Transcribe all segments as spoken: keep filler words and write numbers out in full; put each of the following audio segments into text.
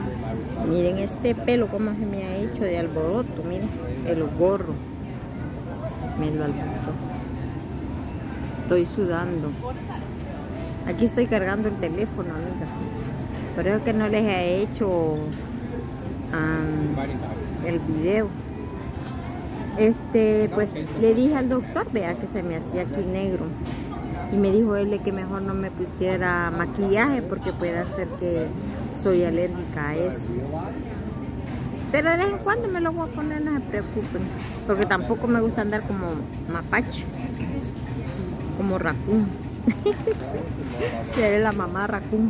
Miren este pelo como se me ha hecho de alboroto, miren, el gorro. Me lo alborotó. Estoy sudando. Aquí estoy cargando el teléfono, amigas. Por eso que no les he hecho um, el video. Este, pues le dije al doctor, vea que se me hacía aquí negro. Y me dijo él que mejor no me pusiera maquillaje porque puede ser que soy alérgica a eso. Pero de vez en cuando me lo voy a poner, no se preocupen. Porque tampoco me gusta andar como mapache. Como raccoon. Que es la mamá raccoon.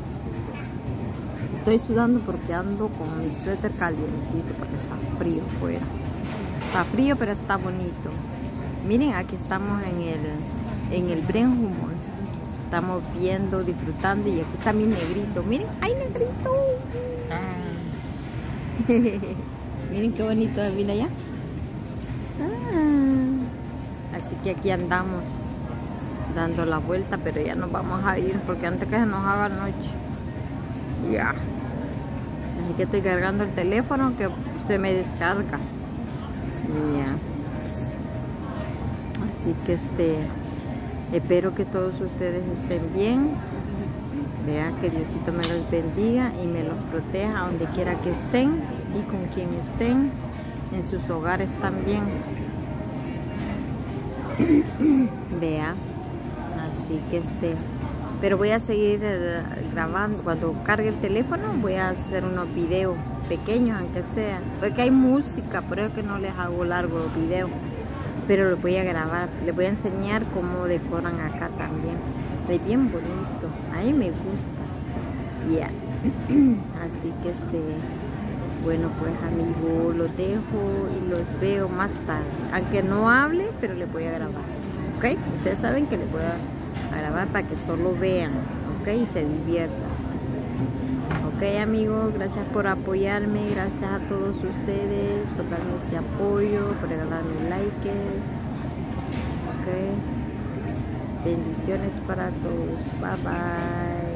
Estoy sudando porque ando con mi suéter calientito porque está frío fuera. Está frío pero está bonito. Miren, aquí estamos en el en el Brenhumor. Estamos viendo, disfrutando y aquí está mi negrito. Miren, ¡ay, negrito! Miren qué bonito, mira allá. Ah. Así que aquí andamos dando la vuelta, pero ya nos vamos a ir porque antes que se nos haga noche. Ya. Yeah. Así que estoy cargando el teléfono que se me descarga. Ya. Yeah. Así que este, espero que todos ustedes estén bien. Vean que Diosito me los bendiga y me los proteja donde quiera que estén y con quien estén, en sus hogares también. Vea, así que este, pero voy a seguir eh, grabando. Cuando cargue el teléfono voy a hacer unos videos pequeños, aunque sea, porque hay música, por eso que no les hago largos los videos, pero los voy a grabar. Les voy a enseñar cómo decoran acá también. Es bien bonito, a mí me gusta. Ya. Yeah. Así que este, bueno, pues amigos, los dejo y los veo más tarde. Aunque no hable, pero les voy a grabar. ¿Ok? Ustedes saben que les voy a grabar para que solo vean. ¿Ok? Y se diviertan. Ok, amigos, gracias por apoyarme. Gracias a todos ustedes por darme ese apoyo, por regalarme likes. Ok. Bendiciones para todos. Bye bye.